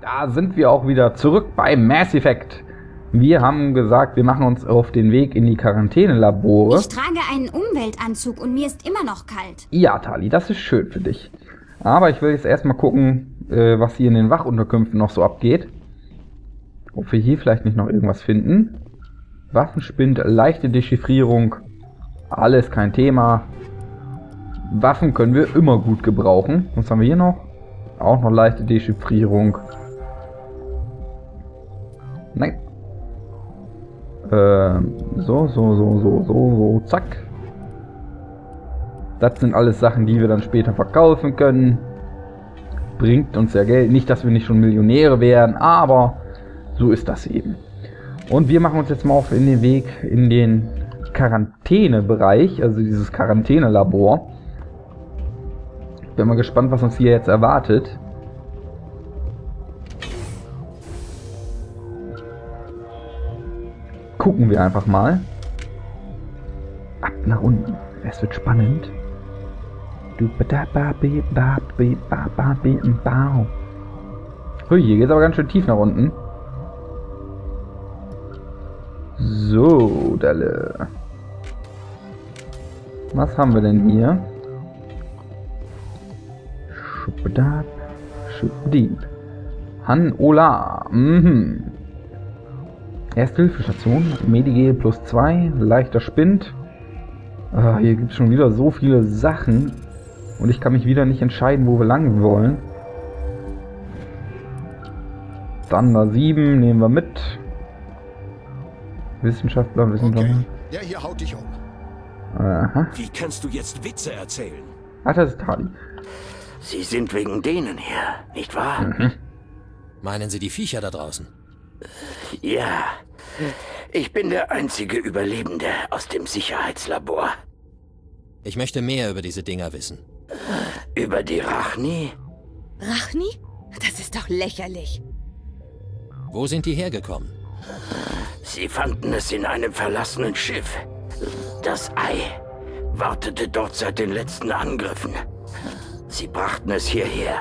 Da sind wir auch wieder zurück bei Mass Effect. Wir haben gesagt, wir machen uns auf den Weg in die Quarantänelabore. Ich trage einen Umweltanzug und mir ist immer noch kalt. Ja, Tali, das ist schön für dich. Aber ich will jetzt erstmal gucken, was hier in den Wachunterkünften noch so abgeht. Ob wir hier vielleicht nicht noch irgendwas finden. Waffenspind, leichte Dechiffrierung. Alles kein Thema. Waffen können wir immer gut gebrauchen. Was haben wir hier noch? Auch noch leichte Dechiffrierung. Nein. So, zack. Das sind alles Sachen, die wir dann später verkaufen können. Bringt uns ja Geld. Nicht, dass wir nicht schon Millionäre wären, aber so ist das eben. Und wir machen uns jetzt mal auf in den Weg in den Quarantänebereich, also dieses Quarantänelabor. Bin mal gespannt, was uns hier jetzt erwartet. Gucken wir einfach mal. Ab nach unten. Es wird spannend. Hui, hier geht es aber ganz schön tief nach unten. So, Dalle. Was haben wir denn hier? Schubdab, Schubdieb. Han-Ola. Ersthilfestation. Medigel +2. Leichter Spind. Hier gibt es schon wieder so viele Sachen. Und ich kann mich wieder nicht entscheiden, wo wir lang wollen. Thunder 7 nehmen wir mit. Wissenschaftler. Okay, der hier haut dich um. Aha. Wie kannst du jetzt Witze erzählen? Ach, das ist Tali. Sie sind wegen denen hier, nicht wahr? Meinen Sie die Viecher da draußen? Ja. Ich bin der einzige Überlebende aus dem Sicherheitslabor. Ich möchte mehr über diese Dinger wissen. Über die Rachni? Rachni? Das ist doch lächerlich. Wo sind die hergekommen? Sie fanden es in einem verlassenen Schiff. Das Ei wartete dort seit den letzten Angriffen. Sie brachten es hierher.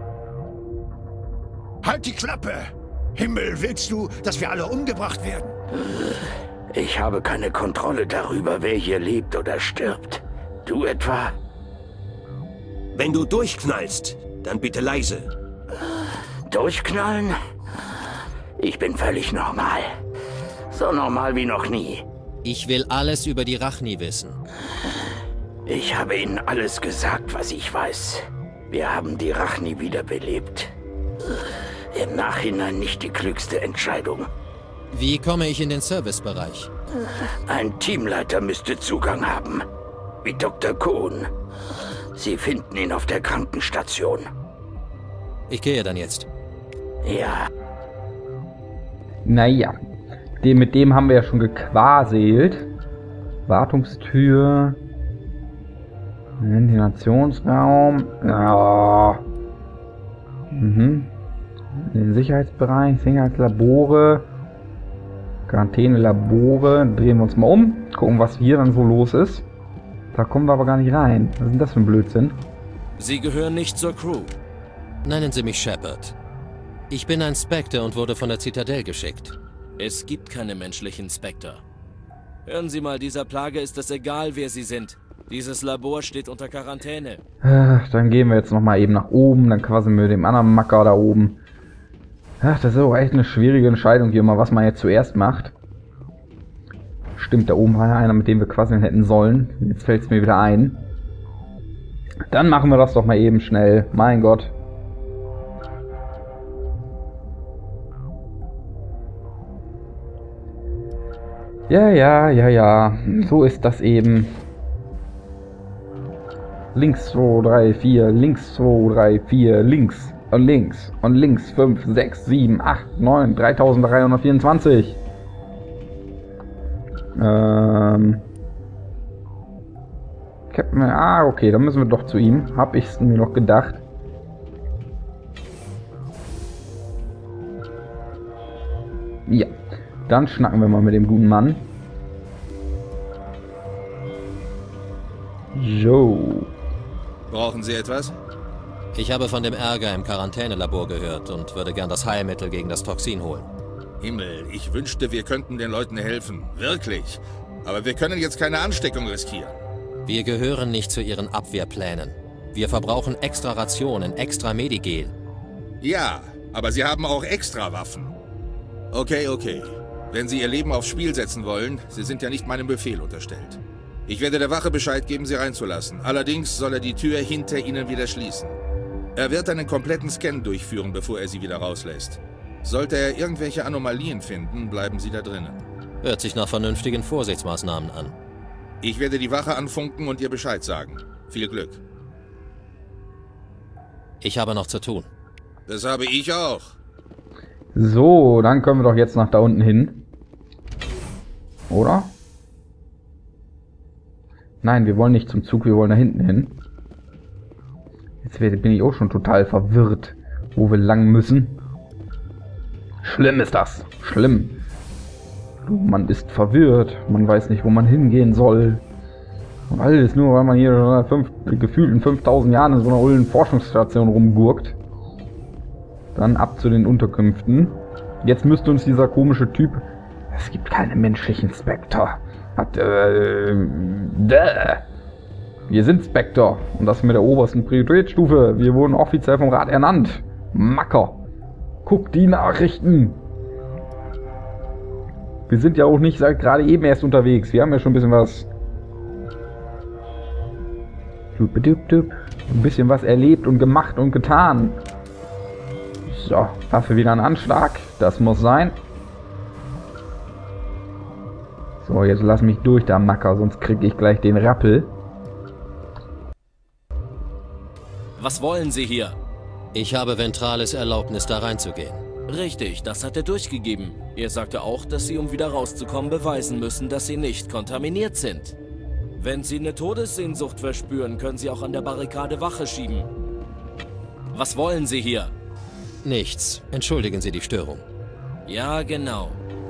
Halt die Klappe! Himmel, willst du, dass wir alle umgebracht werden? Ich habe keine Kontrolle darüber, wer hier lebt oder stirbt. Du etwa? Wenn du durchknallst, dann bitte leise. Durchknallen? Ich bin völlig normal. So normal wie noch nie. Ich will alles über die Rachni wissen. Ich habe Ihnen alles gesagt, was ich weiß. Wir haben die Rachni wiederbelebt. Im Nachhinein nicht die klügste Entscheidung. Wie komme ich in den Servicebereich? Ein Teamleiter müsste Zugang haben. Wie Dr. Kohn. Sie finden ihn auf der Krankenstation. Ich gehe dann jetzt. Ja. Naja. Mit dem haben wir ja schon gequaselt. Wartungstür. Ventilationsraum. Ja. Den Sicherheitsbereich, Sicherheitslabore. Quarantänelabore. Drehen wir uns mal um. Gucken, was hier dann so los ist. Da kommen wir aber gar nicht rein. Was ist denn das für ein Blödsinn? Sie gehören nicht zur Crew. Nennen Sie mich Shepard. Ich bin ein Spectre und wurde von der Zitadelle geschickt. Es gibt keine menschlichen Spectre. Hören Sie mal, dieser Plage ist es egal, wer Sie sind. Dieses Labor steht unter Quarantäne. Dann gehen wir jetzt nochmal eben nach oben. Dann quasseln wir dem anderen Macker da oben. Ach, das ist auch echt eine schwierige Entscheidung hier mal, was man jetzt zuerst macht. Stimmt, da oben war ja einer, mit dem wir quasseln hätten sollen. Jetzt fällt es mir wieder ein. Dann machen wir das doch mal eben schnell. Mein Gott. Ja. So ist das eben. Links 2, 3, 4, links 2, 3, 4, links und links und links 5, 6, 7, 8, 9, 3324. Captain, okay, dann müssen wir doch zu ihm. Hab ich's mir noch gedacht. Ja, dann schnacken wir mal mit dem guten Mann. Jo. Brauchen Sie etwas? Ich habe von dem Ärger im Quarantänelabor gehört und würde gern das Heilmittel gegen das Toxin holen. Himmel, ich wünschte, wir könnten den Leuten helfen. Wirklich. Aber wir können jetzt keine Ansteckung riskieren. Wir gehören nicht zu ihren Abwehrplänen. Wir verbrauchen extra Rationen, extra Medigel. Ja, aber sie haben auch extra Waffen. Okay. Wenn Sie Ihr Leben aufs Spiel setzen wollen, Sie sind ja nicht meinem Befehl unterstellt. Ich werde der Wache Bescheid geben, Sie reinzulassen. Allerdings soll er die Tür hinter Ihnen wieder schließen. Er wird einen kompletten Scan durchführen, bevor er Sie wieder rauslässt. Sollte er irgendwelche Anomalien finden, bleiben Sie da drinnen. Hört sich nach vernünftigen Vorsichtsmaßnahmen an. Ich werde die Wache anfunken und ihr Bescheid sagen. Viel Glück. Ich habe noch zu tun. Das habe ich auch. So, dann können wir doch jetzt nach da unten hin. Oder? Nein, wir wollen nicht zum Zug, wir wollen da hinten hin. Jetzt bin ich auch schon total verwirrt, wo wir lang müssen. Schlimm ist das. Schlimm. Man ist verwirrt. Man weiß nicht, wo man hingehen soll. Und alles nur, weil man hier gefühlt in 5000 Jahren in so einer ollen Forschungsstation rumgurkt. Dann ab zu den Unterkünften. Jetzt müsste uns dieser komische Typ... Es gibt keine menschlichen Spectre. Wir sind Spectre. Und das mit der obersten Prioritätsstufe. Wir wurden offiziell vom Rat ernannt. Macker. Guck die Nachrichten. Wir sind ja auch nicht seit gerade eben erst unterwegs. Wir haben ja schon ein bisschen was... Ein bisschen was erlebt und gemacht und getan. So, Waffe wieder ein Anschlag. Das muss sein. So, jetzt lass mich durch, da Macker, sonst kriege ich gleich den Rappel. Was wollen Sie hier? Ich habe Ventrales Erlaubnis, da reinzugehen. Richtig, das hat er durchgegeben. Er sagte auch, dass Sie, um wieder rauszukommen, beweisen müssen, dass Sie nicht kontaminiert sind. Wenn Sie eine Todessehnsucht verspüren, können Sie auch an der Barrikade Wache schieben. Was wollen Sie hier? Nichts. Entschuldigen Sie die Störung. Ja, genau.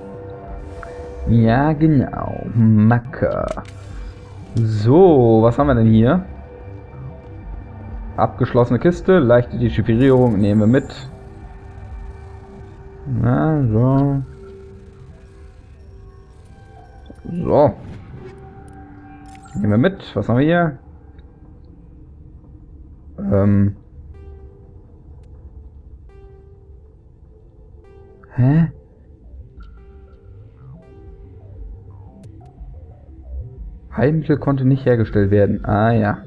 Ja, genau. Macker. So, was haben wir denn hier? Abgeschlossene Kiste, leichte Dechiffrierung, nehmen wir mit. Na, so. So. Nehmen wir mit. Was haben wir hier? Hä? Heilmittel konnte nicht hergestellt werden. Ah ja.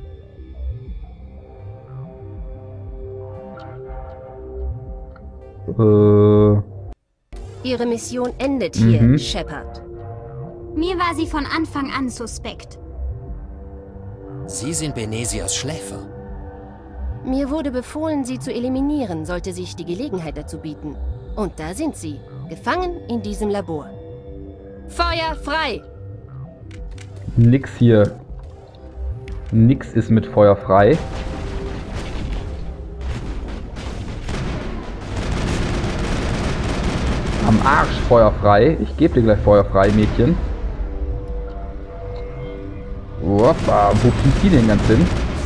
Ihre Mission endet hier, Shepard. Mir war sie von Anfang an suspekt. Sie sind Benesias Schläfer. Mir wurde befohlen, sie zu eliminieren, sollte sich die Gelegenheit dazu bieten. Und da sind sie, gefangen in diesem Labor. Feuer frei! Nix hier. Nix ist mit Feuer frei. Am Arsch Feuer frei. Ich gebe dir gleich Feuer frei, Mädchen. Hoppa, wo fliegt die denn ganz hin?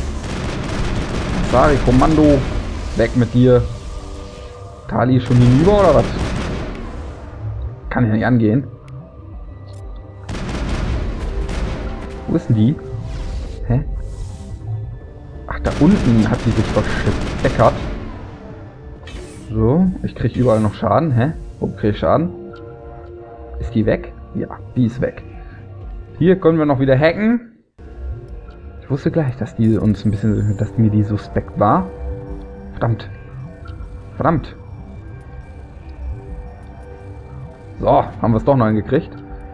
Sari, Kommando. Weg mit dir. Tali ist schon hinüber oder was? Kann ja nicht angehen. Wo ist denn die? Hä? Ach, da unten hat die sich versteckert. So, ich kriege überall noch Schaden. Hä? Wo kriege ich Schaden? Ist die weg? Ja, die ist weg. Hier können wir noch wieder hacken. Ich wusste gleich, dass die uns ein bisschen, dass mir die suspekt war. Verdammt. Verdammt. So, haben wir es doch noch hingekriegt.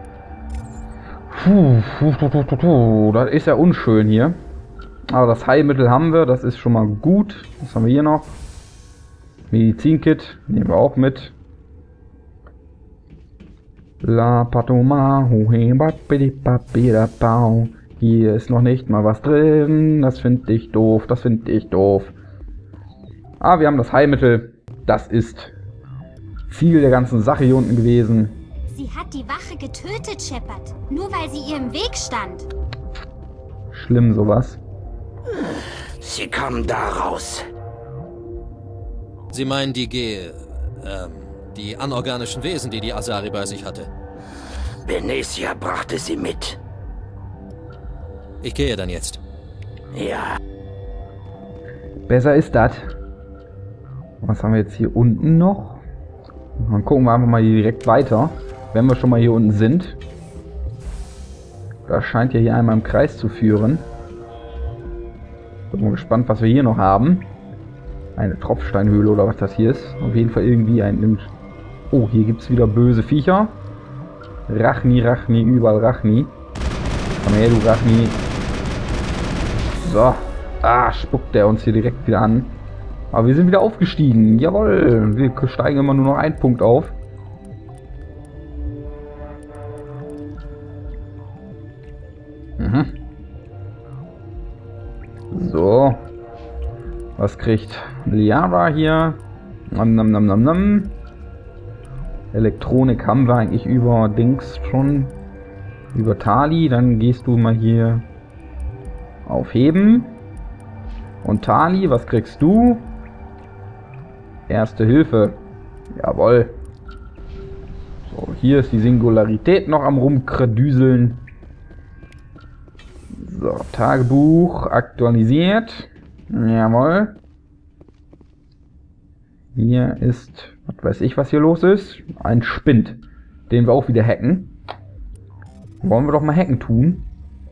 Das ist ja unschön hier. Aber das Heilmittel haben wir, das ist schon mal gut. Was haben wir hier noch? Medizinkit, nehmen wir auch mit. La Patoma, hier ist noch nicht mal was drin. Das finde ich doof, das finde ich doof. Ah, wir haben das Heilmittel. Das ist Ziel der ganzen Sache hier unten gewesen. Sie hat die Wache getötet, Shepard. Nur weil sie ihr im Weg stand. Schlimm sowas. Sie kamen da raus. Sie meinen die anorganischen Wesen, die Asari bei sich hatte? Benezia brachte sie mit. Ich gehe dann jetzt. Ja. Besser ist das. Was haben wir jetzt hier unten noch? Dann gucken wir einfach mal hier direkt weiter, wenn wir schon mal hier unten sind. Das scheint ja hier einmal im Kreis zu führen. Bin mal gespannt, was wir hier noch haben. Eine Tropfsteinhöhle oder was das hier ist. Auf jeden Fall irgendwie ein... Oh, hier gibt es wieder böse Viecher. Rachni, Rachni, überall Rachni. Komm her, du Rachni. So. Ah, spuckt der uns hier direkt wieder an. Aber wir sind wieder aufgestiegen. Jawohl. Wir steigen immer nur noch einen Punkt auf. So. Was kriegt Liara hier? Nam, nam, nam, nam, nam. Elektronik haben wir eigentlich über Dings schon. Über Tali. Dann gehst du mal hier auf Heben. Und Tali, was kriegst du? Erste Hilfe. Jawohl. So, hier ist die Singularität noch am rumkradüseln. So, Tagebuch aktualisiert. Jawohl. Hier ist, was weiß ich, was hier los ist. Ein Spind, den wir auch wieder hacken. Wollen wir doch mal hacken tun.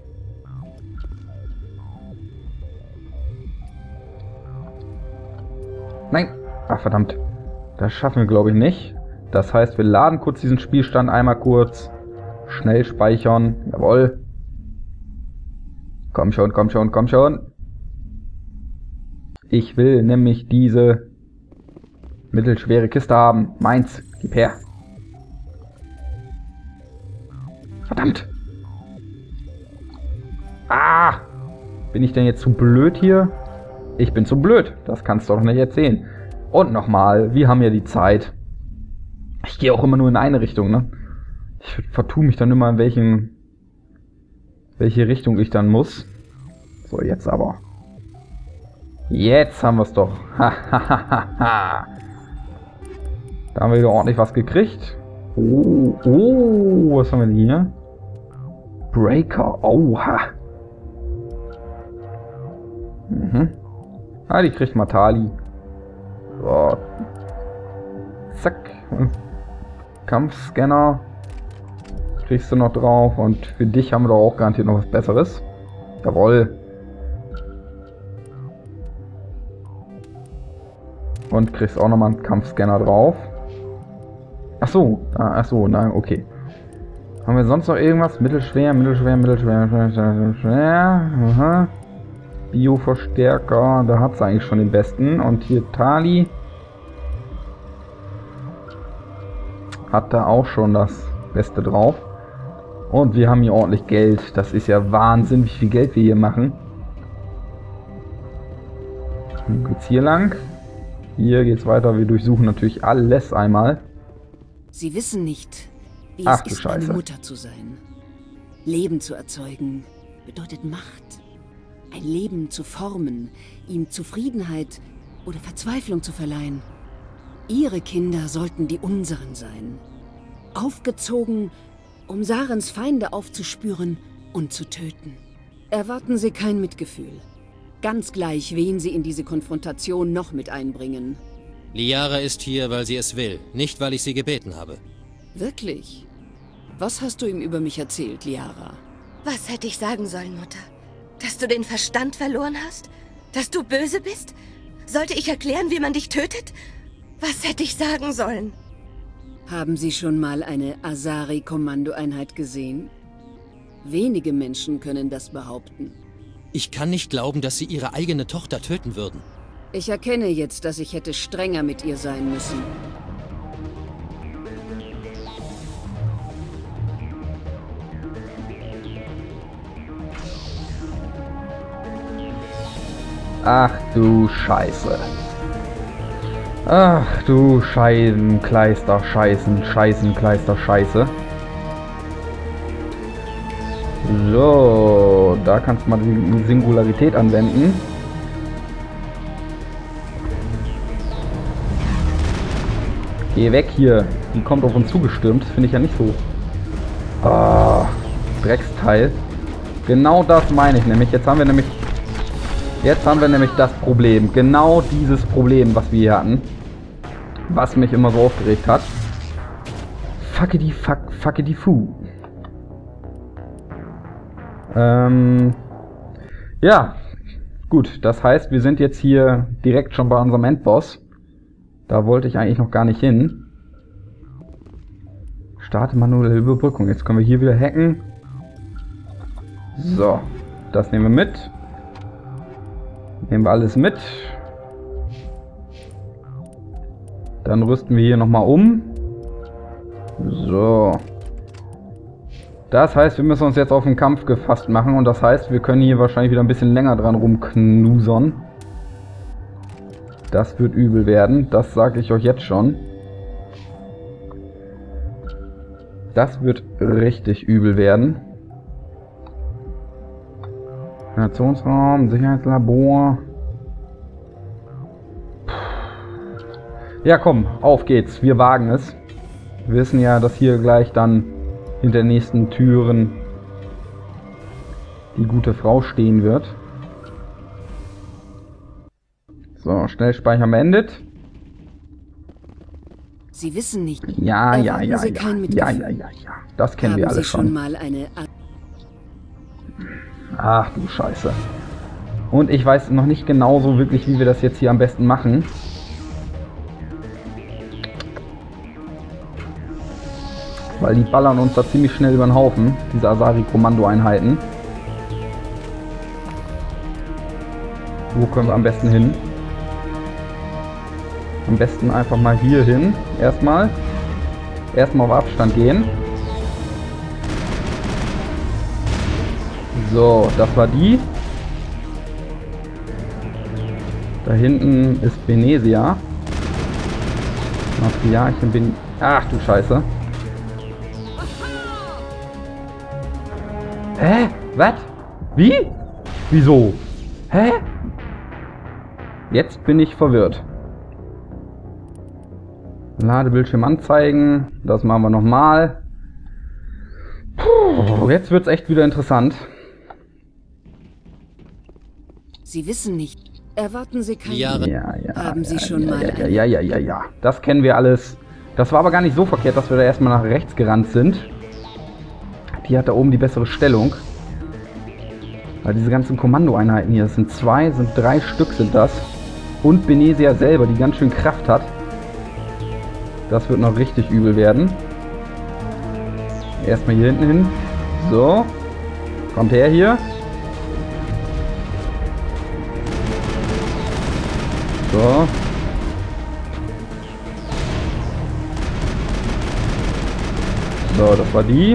Nein. Ach, verdammt. Das schaffen wir, glaube ich, nicht. Das heißt, wir laden kurz diesen Spielstand einmal kurz. Schnell speichern. Jawohl. Komm schon, komm schon, komm schon. Ich will nämlich diese mittelschwere Kiste haben. Meins. Gib her. Verdammt. Ah. Bin ich denn jetzt zu blöd hier? Ich bin zu blöd. Das kannst du doch nicht erzählen. Und nochmal. Wir haben ja die Zeit. Ich gehe auch immer nur in eine Richtung, ne? Ich vertue mich dann immer in welche Richtung ich dann muss. So, jetzt aber. Jetzt haben wir es doch. Da haben wir wieder ordentlich was gekriegt. Oh, was haben wir denn hier? Breaker, oha. Ah, die kriegt Matali. So. Zack. Kampfscanner. Kriegst du noch drauf. Und für dich haben wir doch auch garantiert noch was Besseres. Jawohl. Und kriegst auch nochmal einen Kampfscanner drauf. Achso, nein, okay. Haben wir sonst noch irgendwas? Mittelschwer, mittelschwer, mittelschwer, mittelschwer. Aha. Bioverstärker, da hat es eigentlich schon den besten. Und hier Tali hat da auch schon das Beste drauf. Und wir haben hier ordentlich Geld. Das ist ja Wahnsinn, wie viel Geld wir hier machen. Dann geht's hier lang. Hier geht's weiter. Wir durchsuchen natürlich alles einmal. Sie wissen nicht, wie Ach, es ist, Scheiße. eine Mutter zu sein. Leben zu erzeugen bedeutet Macht. Ein Leben zu formen, ihm Zufriedenheit oder Verzweiflung zu verleihen. Ihre Kinder sollten die unseren sein. Aufgezogen, um Sarens Feinde aufzuspüren und zu töten. Erwarten Sie kein Mitgefühl. Ganz gleich, wen Sie in diese Konfrontation noch mit einbringen. Liara ist hier, weil sie es will, nicht weil ich sie gebeten habe. Wirklich? Was hast du ihm über mich erzählt, Liara? Was hätte ich sagen sollen, Mutter? Dass du den Verstand verloren hast? Dass du böse bist? Sollte ich erklären, wie man dich tötet? Was hätte ich sagen sollen? Haben Sie schon mal eine Asari-Kommandoeinheit gesehen? Wenige Menschen können das behaupten. Ich kann nicht glauben, dass sie ihre eigene Tochter töten würden. Ich erkenne jetzt, dass ich hätte strenger mit ihr sein müssen. Ach du Scheiße. Ach du Scheibenkleister, Scheißenkleister, Scheiße. So, da kannst du mal die Singularität anwenden. Geh weg hier. Die kommt auf uns zugestürmt. Finde ich ja nicht so. Ah, Drecksteil. Genau das meine ich nämlich. Jetzt haben wir nämlich das Problem. Genau dieses Problem, was wir hier hatten. Was mich immer so aufgeregt hat. Fuckity fuck, fuckity fu. Ja. Gut, das heißt, wir sind jetzt hier direkt schon bei unserem Endboss. Da wollte ich eigentlich noch gar nicht hin. Starte manuelle Überbrückung. Jetzt können wir hier wieder hacken. So, das nehmen wir mit. Nehmen wir alles mit. Dann rüsten wir hier nochmal um. So. Das heißt, wir müssen uns jetzt auf den Kampf gefasst machen. Und das heißt, wir können hier wahrscheinlich wieder ein bisschen länger dran rumknusern. Das wird übel werden. Das sage ich euch jetzt schon. Das wird richtig übel werden. Nationsraum, Sicherheitslabor. Ja, komm, auf geht's. Wir wagen es. Wir wissen ja, dass hier gleich dann hinter den nächsten Türen die gute Frau stehen wird. So, Schnellspeichern beendet. Sie wissen nicht. Ja. Ja. Das kennen wir alle schon. Mal eine Ach du Scheiße. Und ich weiß noch nicht genau so wirklich, wie wir das jetzt hier am besten machen. Weil die ballern uns da ziemlich schnell über den Haufen, diese Asari-Kommando-Einheiten. Wo können wir am besten hin? Am besten einfach mal hier hin. Erstmal auf Abstand gehen. So, das war die. Da hinten ist Benezia. Matriarchin bin. Ach du Scheiße. Hä? Was? Wie? Wieso? Hä? Jetzt bin ich verwirrt. Ladebildschirm anzeigen. Das machen wir nochmal. Jetzt wird es echt wieder interessant. Sie wissen nicht. Erwarten Sie keine Jahre. Ja. Haben Sie schon mal Ja. Das kennen wir alles. Das war aber gar nicht so verkehrt, dass wir da erstmal nach rechts gerannt sind. Die hat da oben die bessere Stellung. Weil diese ganzen Kommandoeinheiten hier, das sind 3 Stück sind das. Und Benezia selber, die ganz schön Kraft hat. Das wird noch richtig übel werden. Erstmal hier hinten hin. So. Kommt her hier. So. So, das war die.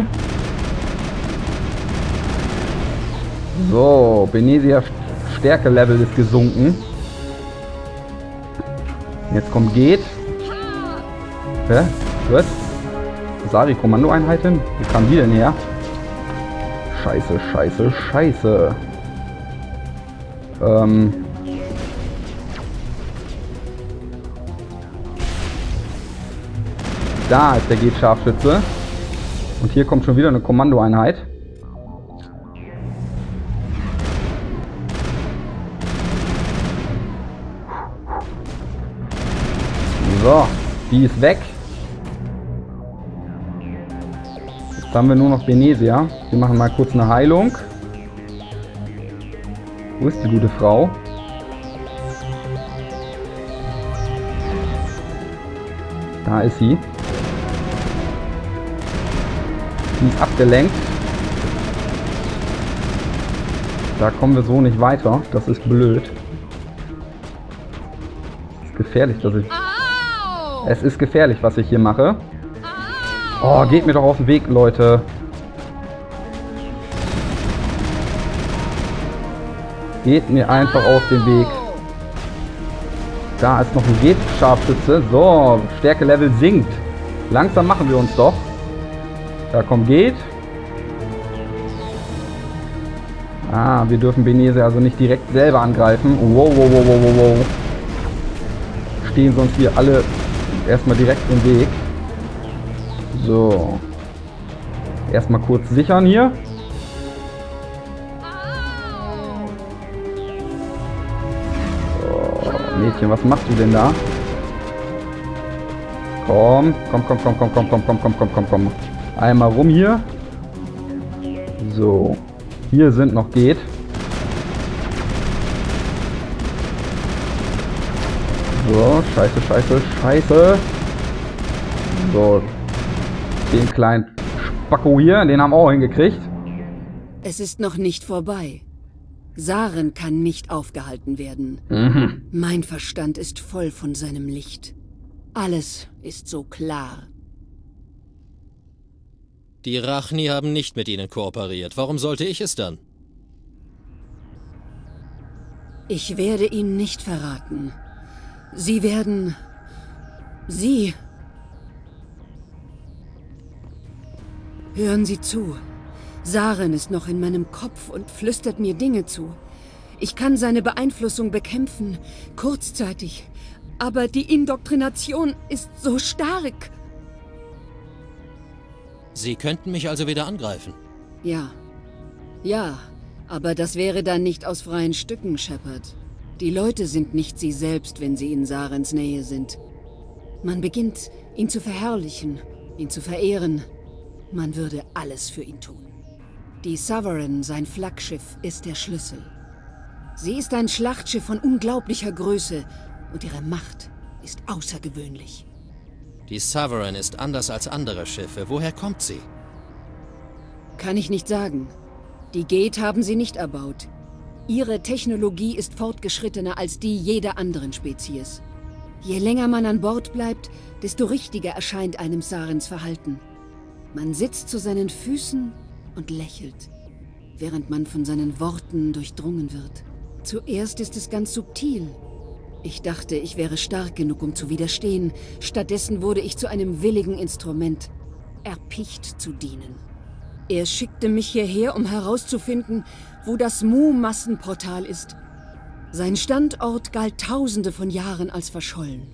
So, Benezia Stärke-Level ist gesunken. Jetzt kommt geht. Hä? Was? Asari-Kommando-Einheiten? Wo kam die denn her? Scheiße. Da ist der Geht-Scharfschütze. Und hier kommt schon wieder eine Kommandoeinheit. So, die ist weg. Jetzt haben wir nur noch Benezia. Wir machen mal kurz eine Heilung. Wo ist die gute Frau? Da ist sie. Die ist abgelenkt. Da kommen wir so nicht weiter. Das ist blöd. Das ist gefährlich, dass ich... Es ist gefährlich, was ich hier mache. Oh, geht mir doch aus dem Weg, Leute. Geht mir einfach aus dem Weg. Da ist noch ein Geht-Scharfschütze. So, Stärke-Level sinkt. Langsam machen wir uns doch. Da kommt Geht. Ah, wir dürfen Benezia also nicht direkt selber angreifen. Wow. Stehen sonst hier alle erstmal direkt den Weg. So. Erstmal kurz sichern hier. So, Mädchen, was machst du denn da? Komm. Einmal rum hier. So. Hier sind noch geht. So, scheiße. So. Den kleinen Spacko hier, den haben wir auch hingekriegt. Es ist noch nicht vorbei. Saren kann nicht aufgehalten werden. Mein Verstand ist voll von seinem Licht. Alles ist so klar. Die Rachni haben nicht mit ihnen kooperiert. Warum sollte ich es dann? Ich werde ihn nicht verraten. Sie... Hören Sie zu. Saren ist noch in meinem Kopf und flüstert mir Dinge zu. Ich kann seine Beeinflussung bekämpfen, kurzzeitig. Aber die Indoktrination ist so stark. Sie könnten mich also wieder angreifen? Ja. Ja, aber das wäre dann nicht aus freien Stücken, Shepard. Die Leute sind nicht sie selbst, wenn sie in Sarens Nähe sind. Man beginnt, ihn zu verherrlichen, ihn zu verehren. Man würde alles für ihn tun. Die Sovereign, sein Flaggschiff, ist der Schlüssel. Sie ist ein Schlachtschiff von unglaublicher Größe und ihre Macht ist außergewöhnlich. Die Sovereign ist anders als andere Schiffe. Woher kommt sie? Kann ich nicht sagen. Die Gate haben sie nicht erbaut. Ihre Technologie ist fortgeschrittener als die jeder anderen Spezies. Je länger man an Bord bleibt, desto richtiger erscheint einem Sarens Verhalten. Man sitzt zu seinen Füßen und lächelt, während man von seinen Worten durchdrungen wird. Zuerst ist es ganz subtil. Ich dachte, ich wäre stark genug, um zu widerstehen. Stattdessen wurde ich zu einem willigen Instrument, erpicht zu dienen. Er schickte mich hierher, um herauszufinden, wo das Mu-Massenportal ist. Sein Standort galt Tausende von Jahren als verschollen.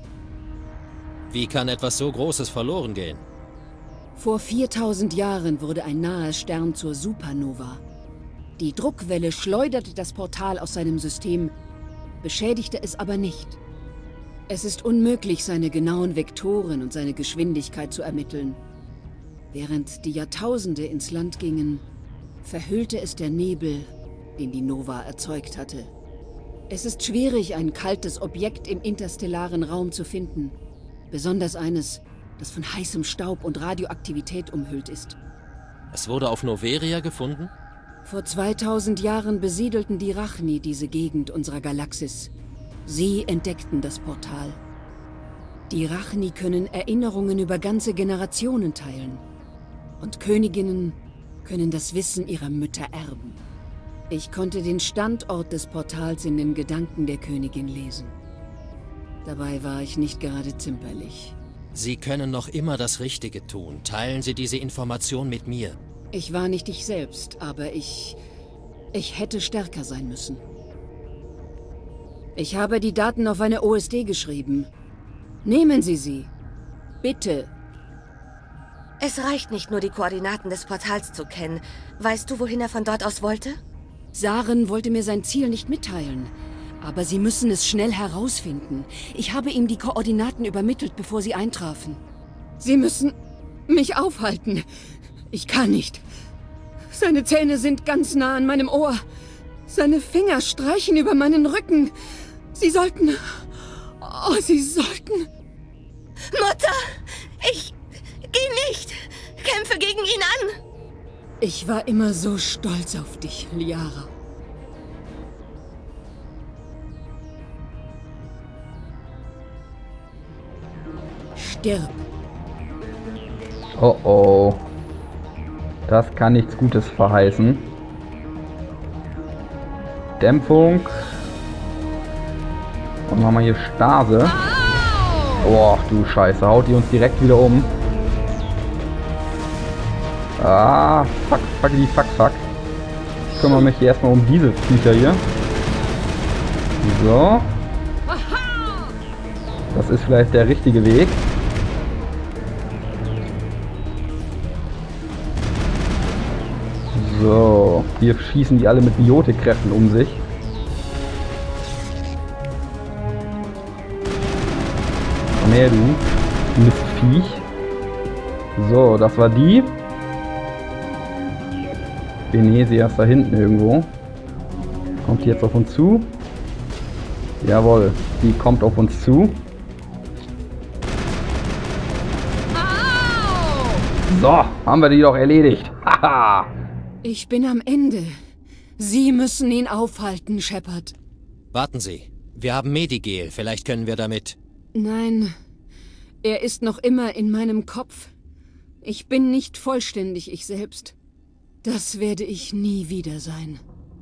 Wie kann etwas so Großes verloren gehen? Vor 4000 Jahren wurde ein naher Stern zur Supernova. Die Druckwelle schleuderte das Portal aus seinem System, beschädigte es aber nicht. Es ist unmöglich, seine genauen Vektoren und seine Geschwindigkeit zu ermitteln. Während die Jahrtausende ins Land gingen, verhüllte es der Nebel, den die Nova erzeugt hatte. Es ist schwierig, ein kaltes Objekt im interstellaren Raum zu finden, besonders eines, das von heißem Staub und Radioaktivität umhüllt ist. Es wurde auf Noveria gefunden? Vor 2000 Jahren besiedelten die Rachni diese Gegend unserer Galaxis. Sie entdeckten das Portal. Die Rachni können Erinnerungen über ganze Generationen teilen. Und Königinnen können das Wissen ihrer Mütter erben. Ich konnte den Standort des Portals in den Gedanken der Königin lesen. Dabei war ich nicht gerade zimperlich. Sie können noch immer das Richtige tun. Teilen Sie diese Information mit mir. Ich war nicht ich selbst, aber ich hätte stärker sein müssen. Ich habe die Daten auf eine OSD geschrieben. Nehmen Sie sie. Bitte. Es reicht nicht nur, die Koordinaten des Portals zu kennen. Weißt du, wohin er von dort aus wollte? Saren wollte mir sein Ziel nicht mitteilen. Aber Sie müssen es schnell herausfinden. Ich habe ihm die Koordinaten übermittelt, bevor sie eintrafen. Sie müssen mich aufhalten. Ich kann nicht. Seine Zähne sind ganz nah an meinem Ohr. Seine Finger streichen über meinen Rücken. Sie sollten... Oh, Sie sollten... Mutter! Geh nicht! Kämpfe gegen ihn an! Ich war immer so stolz auf dich, Liara. Stirb. Oh oh. Das kann nichts Gutes verheißen. Dämpfung. Und machen wir hier Stase. Boah, du Scheiße. Haut die uns direkt wieder um. Ah, fuck. Ich kümmere mich hier erstmal um diese Viecher hier. So. Das ist vielleicht der richtige Weg. So, hier schießen die alle mit Biotikkräften um sich. Komm her, du Mistviech. So, das war die. Venesia ist da hinten irgendwo. Kommt die jetzt auf uns zu? Jawohl, die kommt auf uns zu. So, haben wir die doch erledigt. Haha. Ich bin am Ende. Sie müssen ihn aufhalten, Shepard. Warten Sie. Wir haben Medigel. Vielleicht können wir damit... Nein, er ist noch immer in meinem Kopf. Ich bin nicht vollständig ich selbst. Das werde ich nie wieder sein.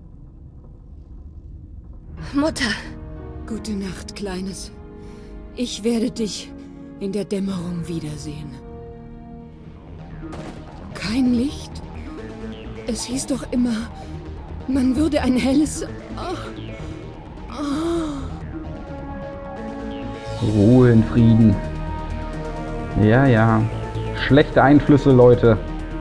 Mutter. Gute Nacht, Kleines. Ich werde dich in der Dämmerung wiedersehen. Kein Licht? Es hieß doch immer, man würde ein helles... Ruhe in Frieden. Ja, ja. Schlechte Einflüsse, Leute.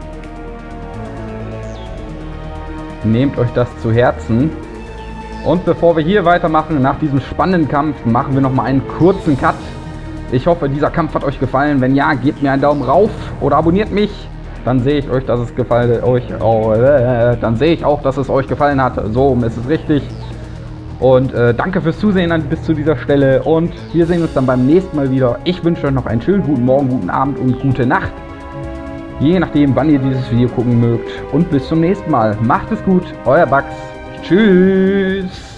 Nehmt euch das zu Herzen. Und bevor wir hier weitermachen, nach diesem spannenden Kampf, machen wir nochmal einen kurzen Cut. Ich hoffe, dieser Kampf hat euch gefallen. Wenn ja, gebt mir einen Daumen rauf oder abonniert mich. Dann sehe ich euch, dass es dann sehe ich auch, dass es euch gefallen hat. So ist es richtig. Und danke fürs Zusehen bis zu dieser Stelle. Und wir sehen uns dann beim nächsten Mal wieder. Ich wünsche euch noch einen schönen guten Morgen, guten Abend und gute Nacht. Je nachdem, wann ihr dieses Video gucken mögt. Und bis zum nächsten Mal. Macht es gut. Euer Bugs. Tschüss.